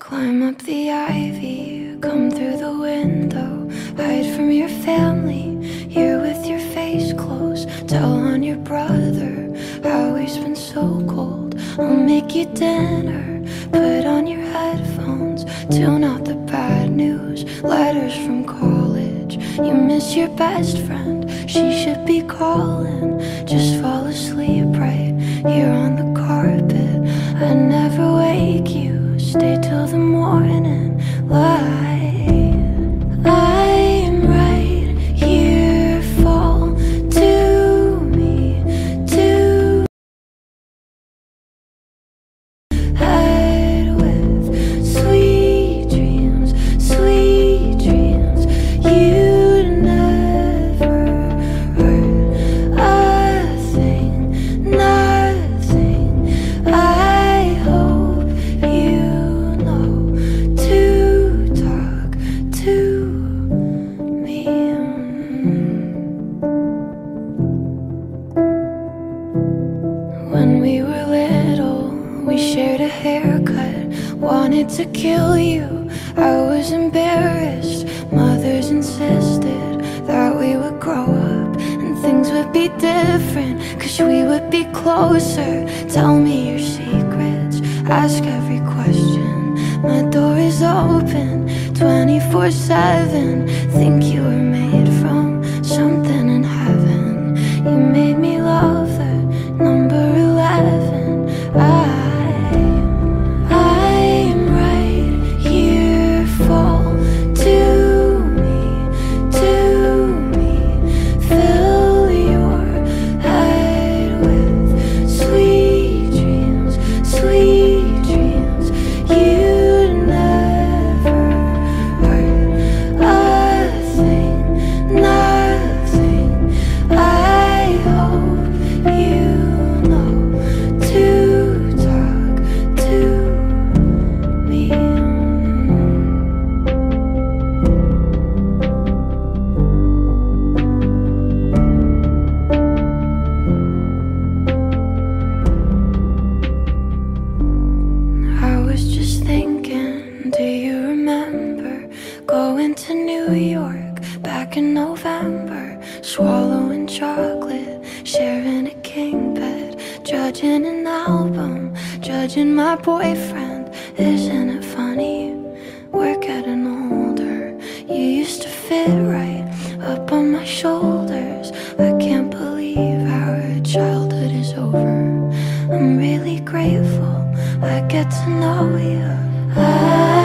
Climb up the ivy, come through the window, hide from your family, here with your face closed. Tell on your brother how he's been so cold. I'll make you dinner, put on your headphones, tune out the bad news, letters from college. You miss your best friend, she should be calling. Just fall asleep right here on the carpet. I never wake you, stay till the morning light. I'm right here, fall to me, to head with sweet dreams, sweet dreams. You'd never hurt a thing, nothing. I hope you know to talk to me. When we were little, we shared a haircut. Wanted to kill you, I was embarrassed. Mothers insisted that we would grow up and things would be different, 'cause we would be closer. Tell me your secrets, ask every question. My door is open 24/7. Think you were made from something in heaven. You made me love the number 11. I'm right here, fall to me, fill your head with sweet dreams, sweet dreams. You'd never hurt a thing, nothing. I hope you know to talk to me. I was just thinking, do you remember going to New York back in November? Swallowing chocolate, sharing a king bed, judging an album, judging my boyfriend. Isn't it funny? We're getting older. You used to fit right up on my shoulders. I can't believe our childhood is over. I'm really grateful I get to know you.